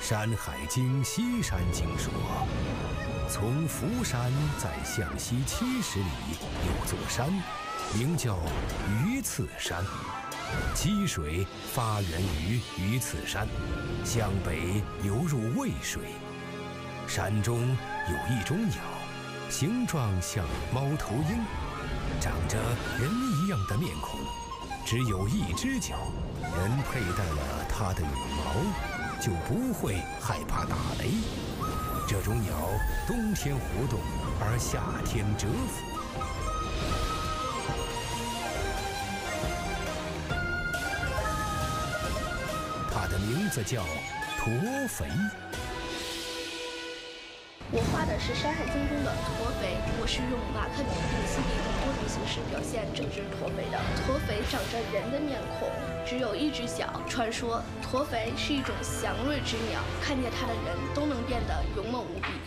《山海经·西山经》说，从福山再向西70里有座山，名叫鱼刺山。积水发源于鱼刺山，向北流入渭水。山中有一种鸟，形状像猫头鹰，长着人一样的面孔，只有一只脚。人佩戴了它的羽毛，就不会害怕打雷。这种鸟冬天活动，而夏天蛰伏。它的名字叫驼肥。 我画的是《山海经》中的驼肥，我是用马克笔、丙烯笔等多种形式表现这只驼肥的。驼肥长着人的面孔，只有一只脚。传说驼肥是一种祥瑞之鸟，看见它的人都能变得勇猛无比。